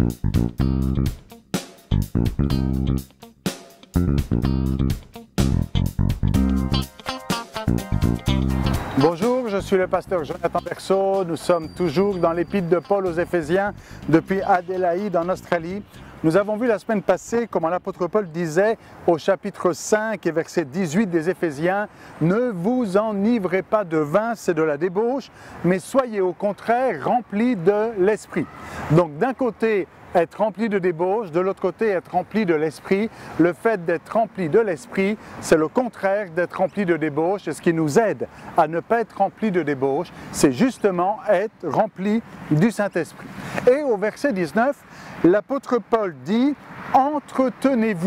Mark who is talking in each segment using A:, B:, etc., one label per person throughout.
A: Bonjour, je suis le pasteur Jonathan Berceau. Nous sommes toujours dans l'épître de Paul aux Éphésiens depuis Adélaïde en Australie. Nous avons vu la semaine passée comment l'apôtre Paul disait au chapitre 5 et verset 18 des Éphésiens « Ne vous enivrez pas de vin, c'est de la débauche, mais soyez au contraire remplis de l'esprit. » Donc d'un côté, être rempli de débauche, de l'autre côté, être rempli de l'esprit. Le fait d'être rempli de l'esprit, c'est le contraire d'être rempli de débauche. Et ce qui nous aide à ne pas être rempli de débauche, c'est justement être rempli du Saint-Esprit. Et au verset 19, l'apôtre Paul dit « Entretenez-vous ».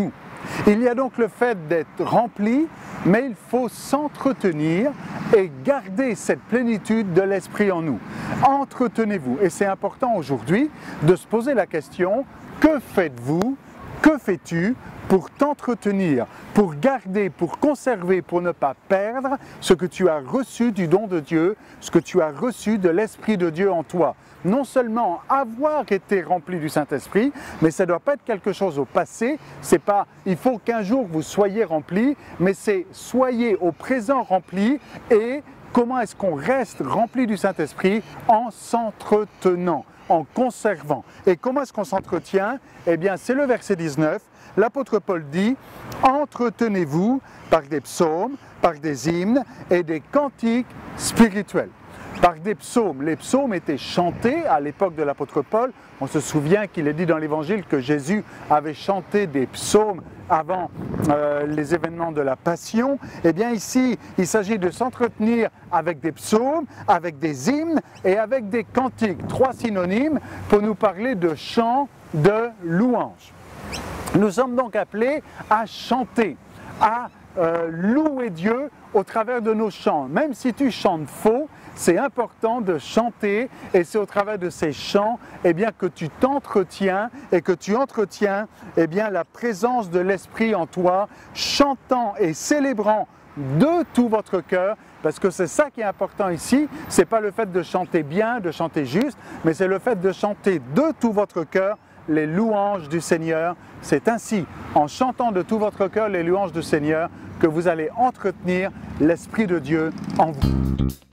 A: Il y a donc le fait d'être rempli, mais il faut s'entretenir et garder cette plénitude de l'esprit en nous. Entretenez-vous. Et c'est important aujourd'hui de se poser la question, que faites-vous, que fais-tu pour t'entretenir, pour garder, pour conserver, pour ne pas perdre ce que tu as reçu du don de Dieu, ce que tu as reçu de l'Esprit de Dieu en toi. Non seulement avoir été rempli du Saint-Esprit, mais ça ne doit pas être quelque chose au passé. C'est pas il faut qu'un jour vous soyez rempli, mais c'est soyez au présent rempli. Et comment est-ce qu'on reste rempli du Saint-Esprit? En s'entretenant, en conservant. Et comment est-ce qu'on s'entretient? Eh bien, c'est le verset 19. L'apôtre Paul dit « Entretenez-vous par des psaumes, par des hymnes et des cantiques spirituels. » Par des psaumes. Les psaumes étaient chantés à l'époque de l'apôtre Paul. On se souvient qu'il est dit dans l'Évangile que Jésus avait chanté des psaumes avant les événements de la Passion. Eh bien ici, il s'agit de s'entretenir avec des psaumes, avec des hymnes et avec des cantiques. Trois synonymes pour nous parler de chants de louange. Nous sommes donc appelés à chanter, à louer Dieu au travers de nos chants. Même si tu chantes faux, c'est important de chanter et c'est au travers de ces chants eh bien, que tu t'entretiens et que tu entretiens eh bien, la présence de l'Esprit en toi, chantant et célébrant de tout votre cœur, parce que c'est ça qui est important ici, ce n'est pas le fait de chanter bien, de chanter juste, mais c'est le fait de chanter de tout votre cœur les louanges du Seigneur. C'est ainsi, en chantant de tout votre cœur les louanges du Seigneur, que vous allez entretenir l'Esprit de Dieu en vous.